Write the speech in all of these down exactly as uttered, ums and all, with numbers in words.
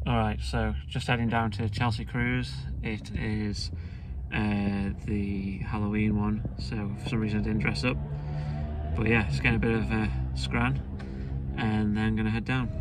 Alright, so just heading down to Chelsea Cruise. It is uh, the Halloween one, so for some reason I didn't dress up. But yeah, it's getting a bit of a scran, and then gonna head down.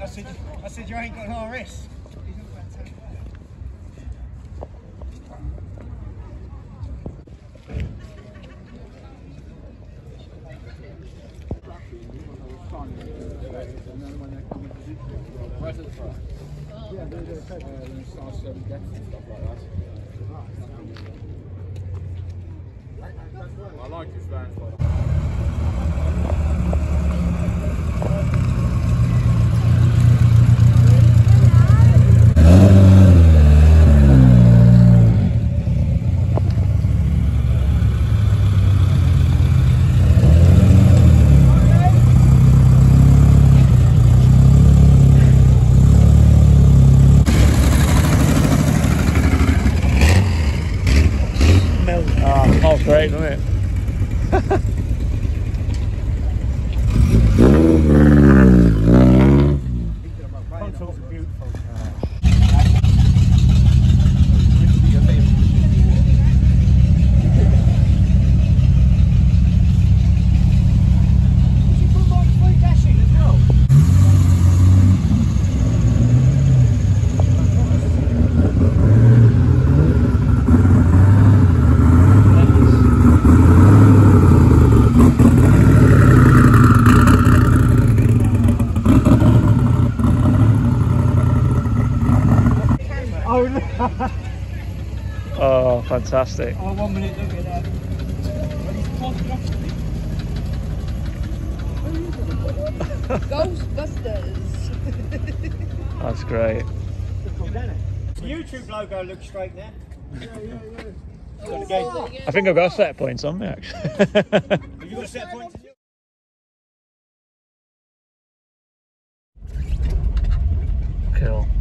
said, I said, you ain't got an R S. Yeah, they're the uh, when you start serving deaths and stuff like that. I like his vans like that. Oh, smells great, doesn't it? Consoles are beautiful. Oh, fantastic. Oh, one minute, look at that. Ghostbusters. That's great. The YouTube logo looks straight there. Yeah, yeah, yeah. Oh, I think I've got a set points on me actually. Have you got a set point? Cool.